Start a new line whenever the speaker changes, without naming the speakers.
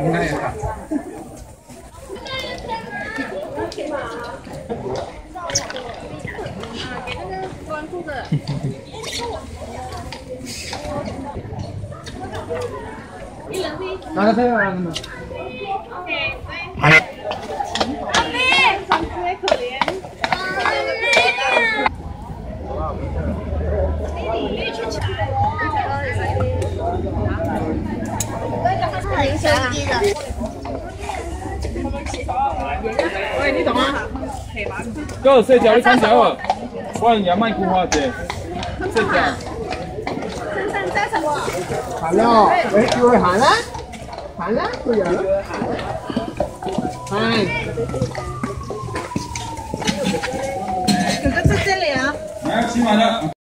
应该也看。
给那个关注的。
拿个这个啊，他们。
OK， 对。阿妹，长得可怜。
很生机的。
喂，你懂吗？
哥，细条你看条啊，我也卖菊花节，细条。
在什么？
喊了，喂，各位喊啦，喊啦，对呀。喊。
哥哥在这里啊。
来，骑马的。